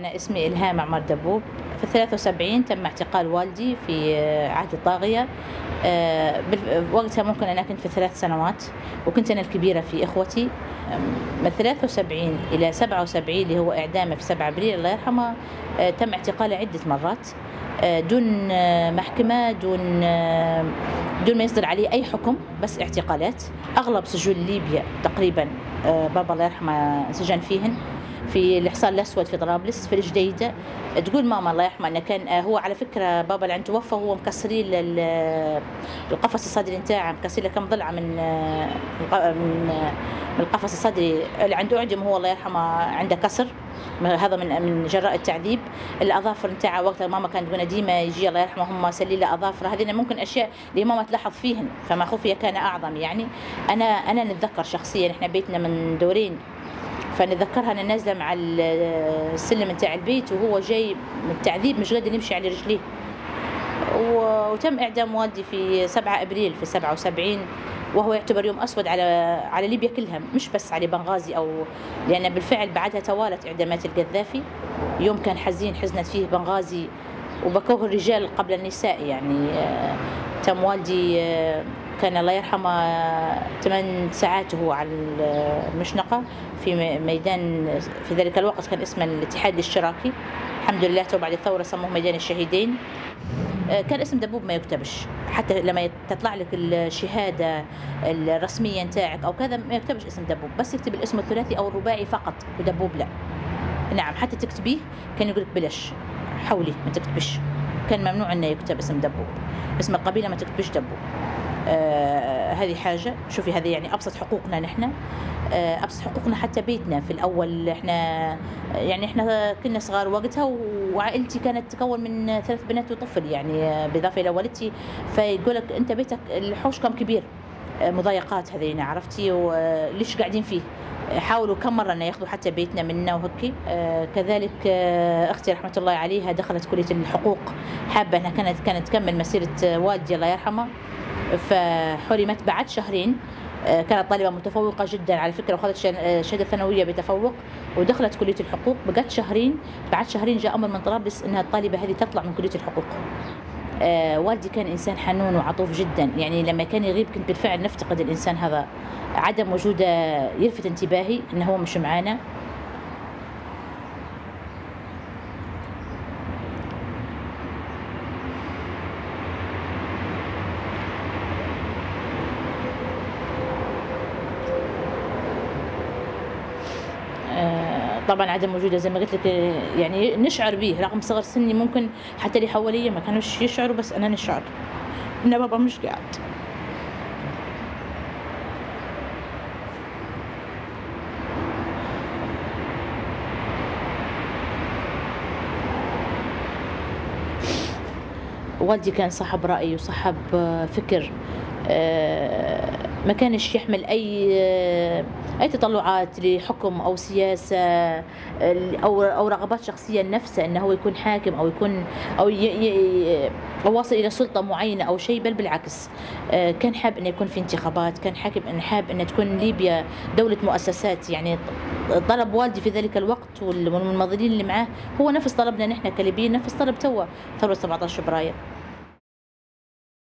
أنا اسمي إلهام عمر دبوب. في 73 تم اعتقال والدي في عهد الطاغية. وقتها ممكن أنا كنت في 3 سنوات، وكنت أنا الكبيرة في إخوتي. من 73 إلى 77 اللي هو إعدامه في 7 أبريل الله يرحمه، تم اعتقاله عدة مرات دون محكمة، دون ما يصدر عليه أي حكم، بس اعتقالات. أغلب سجون ليبيا تقريبا بابا الله يرحمه سجن فيهن، في الحصان الأسود في طرابلس، في الجديدة. تقول ماما الله يرحمه أنه كان هو على فكرة بابا اللي توفى هو مكسرين القفص الصدري نتاعه، مكسرين له كم ضلعة من القفص الصدري اللي عنده أعجم، هو الله يرحمه عنده كسر، هذا من جراء التعذيب. الأظافر نتاعه وقتها ماما كانت تقول ديما يجي الله يرحمه هم سليله أظافر، هذه ممكن أشياء اللي ماما تلاحظ فيهن، فما خفي كان أعظم. يعني أنا نتذكر شخصيا إحنا بيتنا من دورين، فنتذكرها أنا نازلة مع السلم نتاع البيت وهو جاي من التعذيب مش قادر يمشي على رجليه. وتم إعدام والدي في 7 أبريل في 77، وهو يعتبر يوم أسود على ليبيا كلها، مش بس على بنغازي، لأن بالفعل بعدها توالت إعدامات القذافي. يوم كان حزين حزنت فيه بنغازي وبكوه الرجال قبل النساء. يعني تم والدي كان الله يرحمه 8 ساعات وهو على المشنقة في ميدان، في ذلك الوقت كان اسمه الاتحاد الاشتراكي، الحمد لله تو بعد الثورة سموه ميدان الشهيدين. كان اسم دبوب ما يكتبش، حتى لما تطلع لك الشهادة الرسمية نتاعك أو كذا ما يكتبش اسم دبوب، بس يكتب الاسم الثلاثي أو الرباعي فقط، ودبوب لا. نعم، حتى تكتبيه كان يقولك بلاش، حولي ما تكتبش، كان ممنوع أنه يكتب اسم دبوب، اسم القبيلة ما تكتبش دبوب. هذه حاجة. شوفي هذه يعني أبسط حقوقنا نحن، أبسط حقوقنا. حتى بيتنا في الأول احنا كنا صغار وقتها، وعائلتي كانت تكون من 3 بنات وطفل، يعني بالإضافة إلى والدتي، فيقولك أنت بيتك الحوش كم كبير، مضايقات هذين عرفتي، وليش قاعدين فيه. حاولوا كم مرة أن ياخذوا حتى بيتنا منا وهكي. كذلك أختي رحمة الله عليها دخلت كلية الحقوق، حابة أنها كانت تكمل مسيرة والدي الله يرحمه، فحرمت بعد شهرين. كانت طالبة متفوقة جدا على فكرة، وأخذت شهادة ثانوية بتفوق ودخلت كلية الحقوق، بقت شهرين. بعد شهرين جاء أمر من طرابلس أنها الطالبة هذه تطلع من كلية الحقوق. والدي كان إنسان حنون وعطوف جدا، يعني لما كان يغيب كنت بالفعل نفتقد الإنسان هذا، عدم وجوده يلفت انتباهي أنه هو مش معانا. طبعا عدم وجوده زي ما قلت لك يعني نشعر به، رغم صغر سني ممكن حتى اللي حواليا ما كانوش يشعروا، بس انا نشعر ان بابا مش قاعد. والدي كان صاحب رأي وصاحب فكر، ما كانش يحمل أي تطلعات لحكم أو سياسة أو رغبات شخصية لنفسه أنه هو يكون حاكم أو يكون أو واصل إلى سلطة معينة أو شيء، بل بالعكس. كان حاب أن يكون في انتخابات، كان حاب أن تكون ليبيا دولة مؤسسات. يعني طلب والدي في ذلك الوقت والمناضلين اللي معاه هو نفس طلبنا نحن كليبيين، نفس طلب ثورة 17 فبراير.